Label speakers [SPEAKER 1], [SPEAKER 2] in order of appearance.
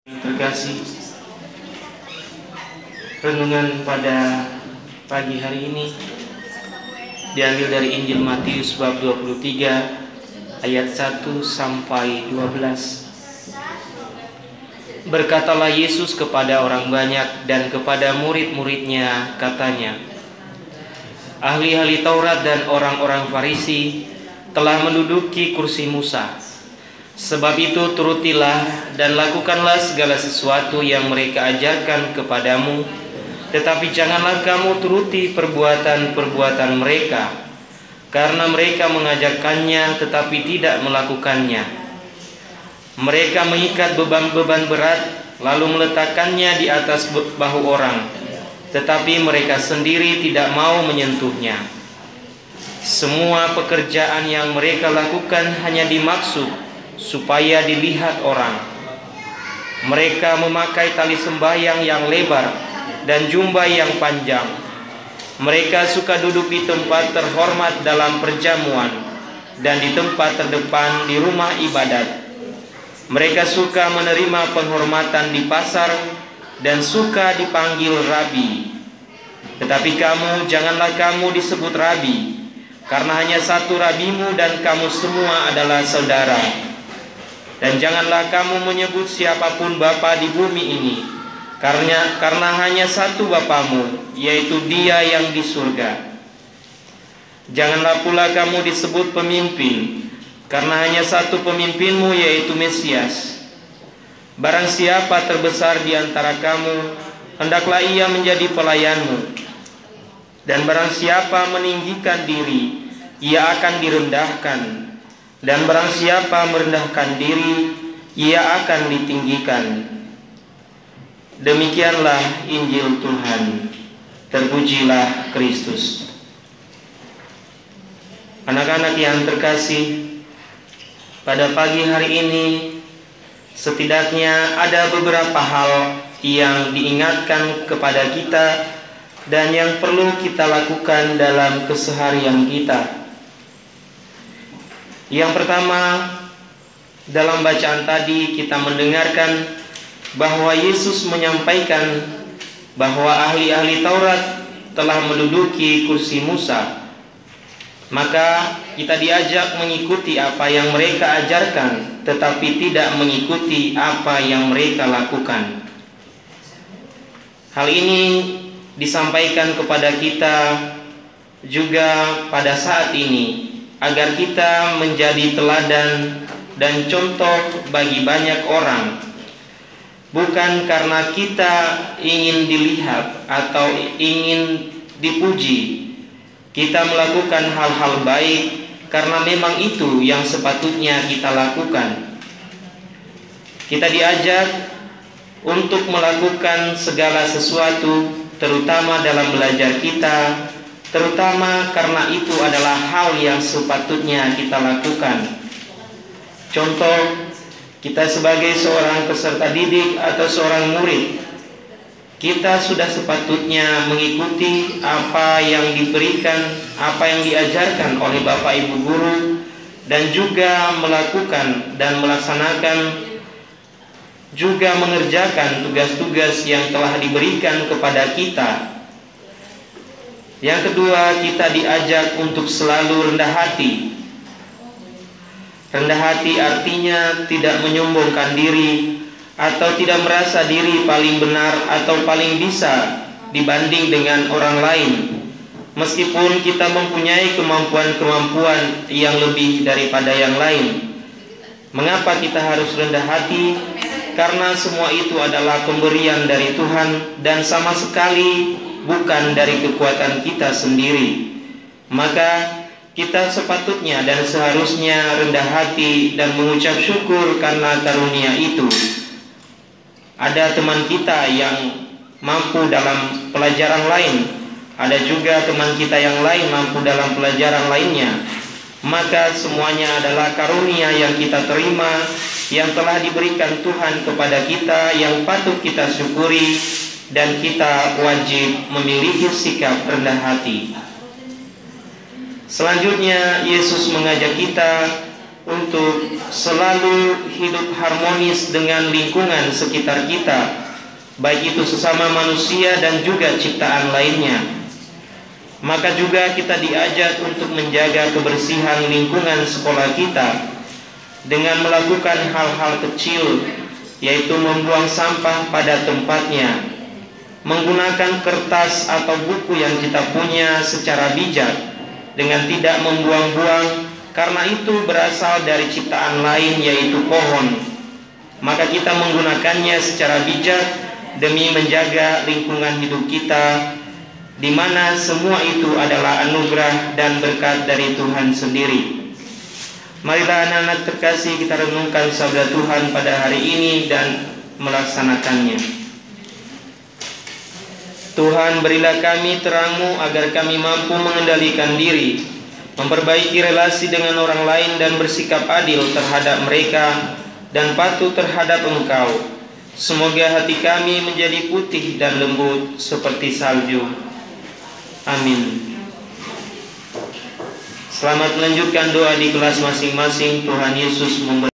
[SPEAKER 1] Terkasih, renungan pada pagi hari ini diambil dari Injil Matius bab 23 ayat 1 sampai 12. Berkatalah Yesus kepada orang banyak dan kepada murid-muridnya, katanya, ahli-ahli Taurat dan orang-orang Farisi telah menduduki kursi Musa. Sebab itu turutilah dan lakukanlah segala sesuatu yang mereka ajarkan kepadamu, tetapi janganlah kamu turuti perbuatan-perbuatan mereka, karena mereka mengajarkannya tetapi tidak melakukannya. Mereka mengikat beban-beban berat lalu meletakkannya di atas bahu orang, tetapi mereka sendiri tidak mau menyentuhnya. Semua pekerjaan yang mereka lakukan hanya dimaksud supaya dilihat orang. Mereka memakai tali sembahyang yang lebar dan jubah yang panjang. Mereka suka duduk di tempat terhormat dalam perjamuan dan di tempat terdepan di rumah ibadat. Mereka suka menerima penghormatan di pasar dan suka dipanggil rabi. Tetapi kamu, janganlah kamu disebut rabi, karena hanya satu rabimu dan kamu semua adalah saudara. Dan janganlah kamu menyebut siapapun bapa di bumi ini, karena hanya satu Bapamu, yaitu Dia yang di surga. Janganlah pula kamu disebut pemimpin, karena hanya satu pemimpinmu, yaitu Mesias. Barang siapa terbesar di antara kamu, hendaklah ia menjadi pelayanmu. Dan barang siapa meninggikan diri, ia akan direndahkan. Dan barang siapa merendahkan diri, ia akan ditinggikan. Demikianlah Injil Tuhan. Terpujilah Kristus. Anak-anak yang terkasih, pada pagi hari ini setidaknya ada beberapa hal yang diingatkan kepada kita dan yang perlu kita lakukan dalam keseharian kita. Yang pertama, dalam bacaan tadi kita mendengarkan bahwa Yesus menyampaikan bahwa ahli-ahli Taurat telah menduduki kursi Musa. Maka kita diajak mengikuti apa yang mereka ajarkan, tetapi tidak mengikuti apa yang mereka lakukan. Hal ini disampaikan kepada kita juga pada saat ini, agar kita menjadi teladan dan contoh bagi banyak orang. Bukan karena kita ingin dilihat atau ingin dipuji. Kita melakukan hal-hal baik karena memang itu yang sepatutnya kita lakukan. Kita diajak untuk melakukan segala sesuatu, terutama dalam belajar kita, terutama karena itu adalah hal yang sepatutnya kita lakukan. Contoh, kita sebagai seorang peserta didik atau seorang murid, kita sudah sepatutnya mengikuti apa yang diberikan, apa yang diajarkan oleh Bapak Ibu guru, dan juga melakukan dan melaksanakan, juga mengerjakan tugas-tugas yang telah diberikan kepada kita. Yang kedua, kita diajak untuk selalu rendah hati. Rendah hati artinya tidak menyombongkan diri atau tidak merasa diri paling benar atau paling bisa dibanding dengan orang lain, meskipun kita mempunyai kemampuan-kemampuan yang lebih daripada yang lain. Mengapa kita harus rendah hati? Karena semua itu adalah pemberian dari Tuhan dan sama sekali bukan dari kekuatan kita sendiri. Maka kita sepatutnya dan seharusnya rendah hati dan mengucap syukur karena karunia itu. Ada teman kita yang mampu dalam pelajaran lain, ada juga teman kita yang lain mampu dalam pelajaran lainnya. Maka semuanya adalah karunia yang kita terima, yang telah diberikan Tuhan kepada kita, yang patut kita syukuri, dan kita wajib memiliki sikap rendah hati. Selanjutnya, Yesus mengajak kita untuk selalu hidup harmonis dengan lingkungan sekitar kita, baik itu sesama manusia dan juga ciptaan lainnya. Maka juga kita diajak untuk menjaga kebersihan lingkungan sekolah kita dengan melakukan hal-hal kecil, yaitu membuang sampah pada tempatnya, menggunakan kertas atau buku yang kita punya secara bijak dengan tidak membuang-buang, karena itu berasal dari ciptaan lain, yaitu pohon. Maka kita menggunakannya secara bijak demi menjaga lingkungan hidup kita, di mana semua itu adalah anugerah dan berkat dari Tuhan sendiri. Marilah anak-anak terkasih, kita renungkan sabda Tuhan pada hari ini dan melaksanakannya. Tuhan, berilah kami terang-Mu agar kami mampu mengendalikan diri, memperbaiki relasi dengan orang lain dan bersikap adil terhadap mereka dan patuh terhadap Engkau. Semoga hati kami menjadi putih dan lembut seperti salju. Amin. Selamat melanjutkan doa di kelas masing-masing. Tuhan Yesus memberkati.